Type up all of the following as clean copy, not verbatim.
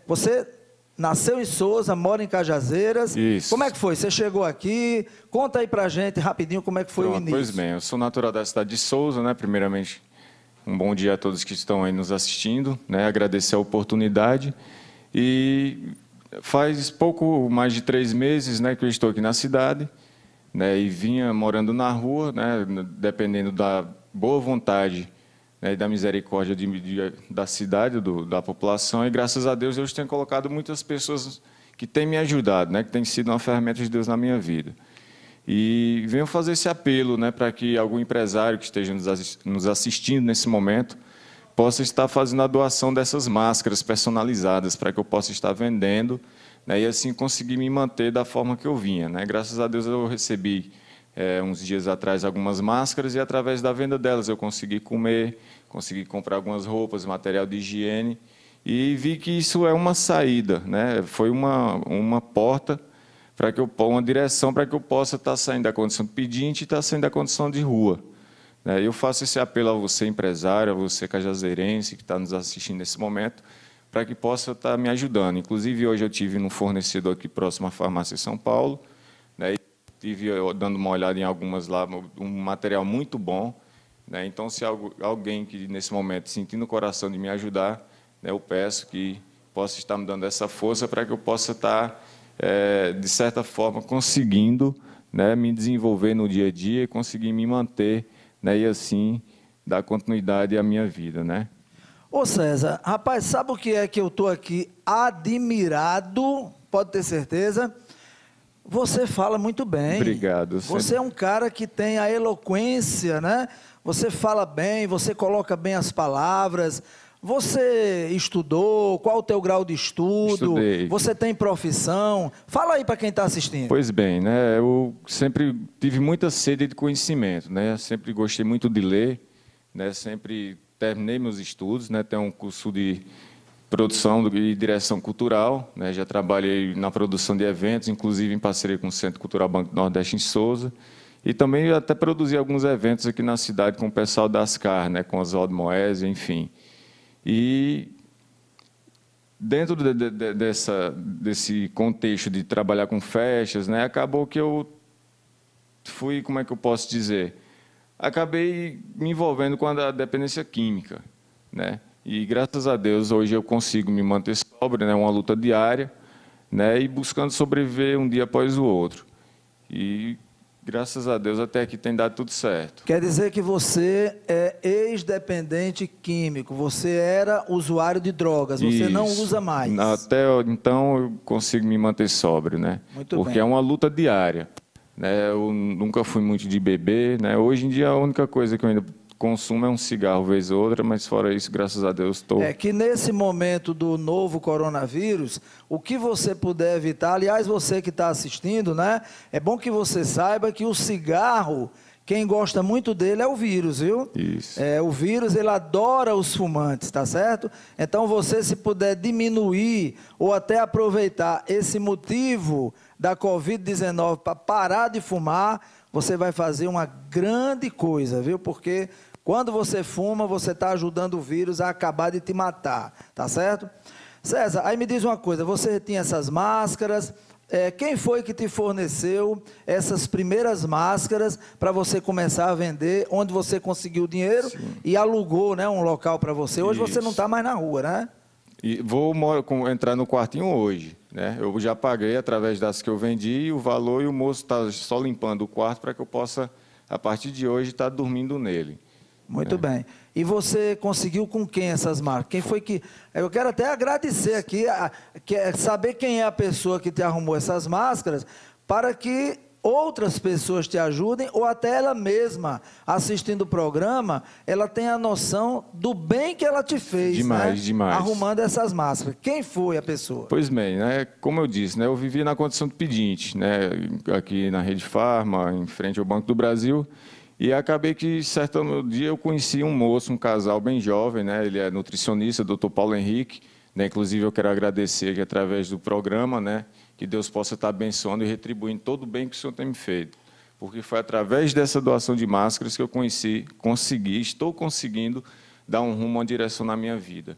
Você nasceu em Souza, mora em Cajazeiras. Isso. Como é que foi? Você chegou aqui, conta aí pra gente rapidinho como é que foi o início. Pois bem, eu sou natural da cidade de Souza, né? Primeiramente, um bom dia a todos que estão aí nos assistindo, né? Agradecer a oportunidade. E faz pouco mais de 3 meses, né, que eu estou aqui na cidade, né? E vinha morando na rua, né? Dependendo da boa vontade, né, e da misericórdia da cidade, da população, e graças a Deus eu tenho colocado muitas pessoas que têm me ajudado, né, que têm sido uma ferramenta de Deus na minha vida. E venho fazer esse apelo, né, para que algum empresário que esteja nos assistindo nesse momento possa estar fazendo a doação dessas máscaras personalizadas, para que eu possa estar vendendo, né, e assim conseguir me manter da forma que eu vinha, né. Graças a Deus eu recebi uns dias atrás algumas máscaras e através da venda delas eu consegui comer, consegui comprar algumas roupas, material de higiene e vi que isso é uma saída, né? Foi uma porta para que uma direção para que eu possa estar saindo da condição de pedinte e estar saindo da condição de rua. Eu faço esse apelo a você, empresário, a você, cajazeirense, que está nos assistindo nesse momento, para que possa estar me ajudando. Inclusive, hoje eu tive num fornecedor aqui próximo à farmácia em São Paulo, né? Estive dando uma olhada em algumas lá, um material muito bom, né? Então, se alguém que nesse momento sentindo o coração de me ajudar, né, eu peço que possa estar me dando essa força para que eu possa estar, de certa forma, conseguindo, né, me desenvolver no dia a dia e conseguir me manter, né, e assim dar continuidade à minha vida, né? Ô César, rapaz, sabe o que é que eu estou aqui admirado? Pode ter certeza. Você fala muito bem. Obrigado. Você é um cara que tem a eloquência, né? Você fala bem, você coloca bem as palavras. Você estudou? Qual o teu grau de estudo? Estudei. Você tem profissão? Fala aí para quem está assistindo. Pois bem, né? Eu sempre tive muita sede de conhecimento, né? Sempre gostei muito de ler, né? Sempre terminei meus estudos, né? Tenho um curso de produção e direção cultural, né? Já trabalhei na produção de eventos, inclusive em parceria com o Centro Cultural Banco do Nordeste em Souza, e também até produzi alguns eventos aqui na cidade com o pessoal da Ascar, né? Com Oswaldo Moésio, enfim. E dentro desse contexto de trabalhar com festas, né? Acabou que eu fui, como é que eu posso dizer? Acabei me envolvendo com a dependência química, né? E, graças a Deus, hoje eu consigo me manter sóbrio, né? Uma luta diária, né? E buscando sobreviver um dia após o outro. E, graças a Deus, até aqui tem dado tudo certo. Quer dizer que você é ex-dependente químico, você era usuário de drogas, você Isso. não usa mais. Até então, eu consigo me manter sóbrio, né? Muito Porque bem. é uma luta diária, né? Eu nunca fui muito de beber, né? Hoje em dia, a única coisa que eu ainda consumo é um cigarro, vez ou outra, mas fora isso, graças a Deus, estou... É que nesse momento do novo coronavírus, o que você puder evitar, aliás, você que está assistindo, né? É bom que você saiba que o cigarro, quem gosta muito dele é o vírus, viu? Isso. O vírus, ele adora os fumantes, tá certo? Então, você, se puder diminuir ou até aproveitar esse motivo da Covid-19 para parar de fumar, você vai fazer uma grande coisa, viu? Porque quando você fuma, você está ajudando o vírus a acabar de te matar, tá certo? César, aí me diz uma coisa, você tinha essas máscaras, quem foi que te forneceu essas primeiras máscaras para você começar a vender, onde você conseguiu o dinheiro? Sim. E alugou, né, um local para você? Hoje Isso. Você não está mais na rua, né? E vou entrar no quartinho hoje, né? Eu já paguei através das que eu vendi o valor e o moço está só limpando o quarto para que eu possa, a partir de hoje, estar dormindo nele. Muito bem. E você conseguiu com quem essas marcas? Quem foi que... Eu quero até agradecer aqui, saber quem é a pessoa que te arrumou essas máscaras, para que outras pessoas te ajudem, ou até ela mesma, assistindo o programa, ela tenha a noção do bem que ela te fez, demais, né? Demais. Arrumando essas máscaras. Quem foi a pessoa? Pois bem, né? Como eu disse, né? Eu vivi na condição de pedinte, né? Aqui na Rede Farma, em frente ao Banco do Brasil. E acabei que, certo dia, eu conheci um moço, um casal bem jovem, né? Ele é nutricionista, Dr. Paulo Henrique, né? Inclusive, eu quero agradecer que, através do programa, né? Que Deus possa estar abençoando e retribuindo todo o bem que o Senhor tem me feito. Porque foi através dessa doação de máscaras que eu estou conseguindo dar um rumo, uma direção na minha vida.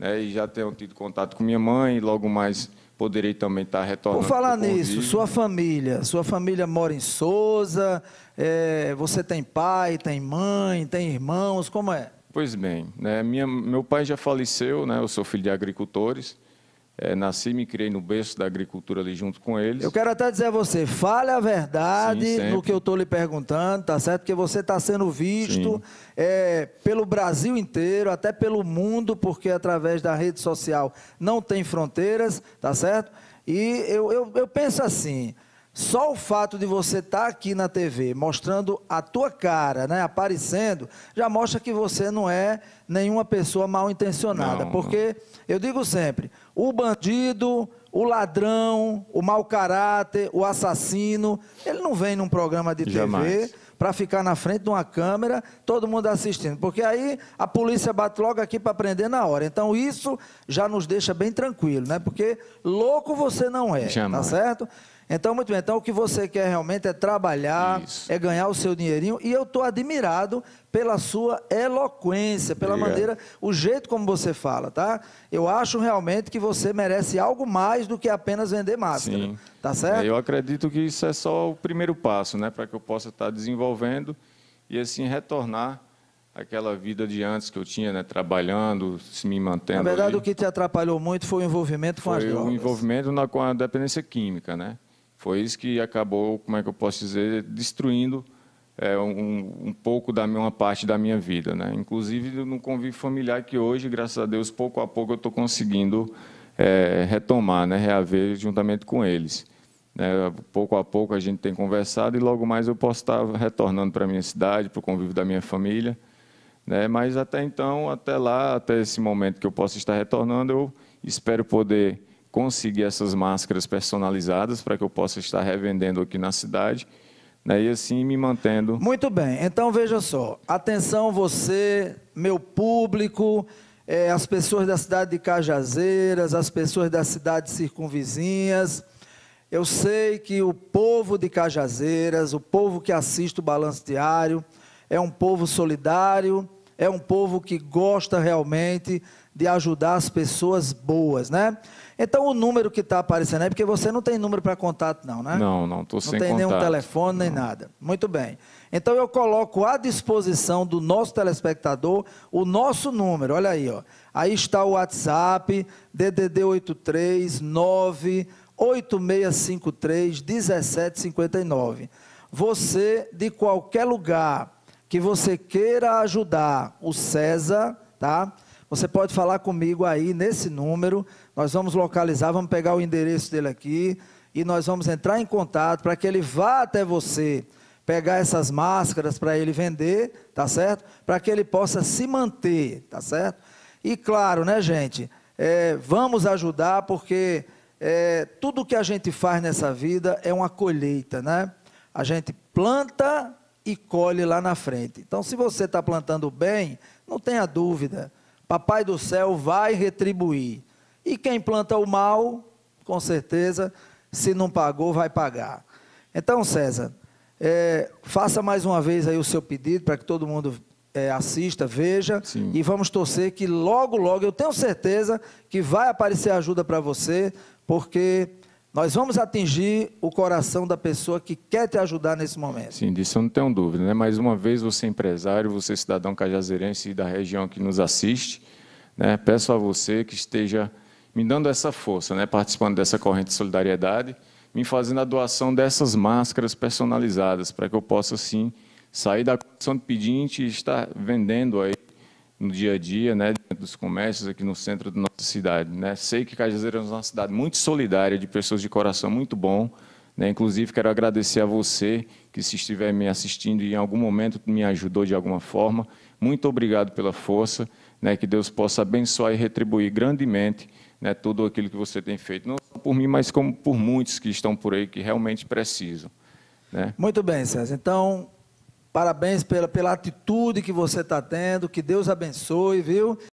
né, e já tenho tido contato com minha mãe, e logo mais poderei também estar retornando. Por falar nisso, sua família mora em Souza, você tem pai, tem mãe, tem irmãos, como é? Pois bem, né, meu pai já faleceu, né, eu sou filho de agricultores, nasci e me criei no berço da agricultura ali junto com eles. Eu quero até dizer a você, fale a verdade. Sim, no que eu estou lhe perguntando, tá certo? Porque você está sendo visto pelo Brasil inteiro, até pelo mundo, porque através da rede social não tem fronteiras, tá certo? E eu penso assim, só o fato de você estar aqui na TV, mostrando a tua cara, né, aparecendo, já mostra que você não é nenhuma pessoa mal intencionada. Porque, eu digo sempre, o bandido, o ladrão, o mau caráter, o assassino, ele não vem num programa de TV para ficar na frente de uma câmera, todo mundo assistindo. Porque aí a polícia bate logo aqui para prender na hora. Então isso já nos deixa bem tranquilo, né? Porque louco você não é, tá certo? Então, muito bem. Então, o que você quer realmente é trabalhar, é ganhar o seu dinheirinho. E eu estou admirado pela sua eloquência, pela maneira, o jeito como você fala, tá? Eu acho realmente que você merece algo mais do que apenas vender máscara. Sim. Tá certo? Eu acredito que isso é só o primeiro passo, né? Para que eu possa estar desenvolvendo e, assim, retornar àquela vida de antes que eu tinha, né? Trabalhando, se me mantendo. Na verdade, ali. O que te atrapalhou muito foi o envolvimento com as drogas. Foi o envolvimento com a dependência química, né? Foi isso que acabou, como é que eu posso dizer, destruindo um pouco uma parte da minha vida, né? Inclusive no convívio familiar que hoje, graças a Deus, pouco a pouco eu estou conseguindo retomar, né? Reaver juntamente com eles. Pouco a pouco a gente tem conversado e logo mais eu posso estar retornando para a minha cidade, para o convívio da minha família, né? Mas até então, até lá, até esse momento que eu possa estar retornando, eu espero poder conseguir essas máscaras personalizadas para que eu possa estar revendendo aqui na cidade, né, e assim me mantendo. Muito bem, então veja só, atenção você, meu público, as pessoas da cidade de Cajazeiras, as pessoas das cidades circunvizinhas. Eu sei que o povo de Cajazeiras, o povo que assiste o Balanço Diário, é um povo solidário, é um povo que gosta realmente de ajudar as pessoas boas, né? Então, o número que está aparecendo aí, porque você não tem número para contato não, né? Não, estou sem contato. Não tem nenhum telefone, nem nada. Muito bem. Então, eu coloco à disposição do nosso telespectador o nosso número, olha aí, ó. Aí está o WhatsApp, DDD 83 98653 1759. Você, de qualquer lugar que você queira ajudar o César, tá? Você pode falar comigo aí nesse número, nós vamos localizar, vamos pegar o endereço dele aqui e nós vamos entrar em contato para que ele vá até você, pegar essas máscaras para ele vender, tá certo? Para que ele possa se manter, tá certo? E claro, né, gente, vamos ajudar porque tudo que a gente faz nessa vida é uma colheita, né? A gente planta e colhe lá na frente. Então, se você está plantando bem, não tenha dúvida, Papai do Céu vai retribuir. E quem planta o mal, com certeza, se não pagou, vai pagar. Então, César, faça mais uma vez aí o seu pedido para que todo mundo assista, veja. Sim. E vamos torcer que logo, logo, eu tenho certeza que vai aparecer ajuda para você, porque nós vamos atingir o coração da pessoa que quer te ajudar nesse momento. Sim, disso eu não tenho dúvida, né? Mais uma vez, você empresário, você cidadão cajazeirense da região que nos assiste, né? Peço a você que esteja me dando essa força, né? Participando dessa corrente de solidariedade, me fazendo a doação dessas máscaras personalizadas, para que eu possa, sim, sair da condição de pedinte e estar vendendo aí no dia a dia, né, dentro dos comércios aqui no centro da nossa cidade, né? Sei que Cajazeiras é uma cidade muito solidária, de pessoas de coração muito bom, né? Inclusive quero agradecer a você que, se estiver me assistindo e em algum momento me ajudou de alguma forma, muito obrigado pela força, né? Que Deus possa abençoar e retribuir grandemente, né, tudo aquilo que você tem feito, não só por mim, mas como por muitos que estão por aí que realmente precisam, né? Muito bem, César. Então, parabéns pela atitude que você está tendo, que Deus abençoe, viu?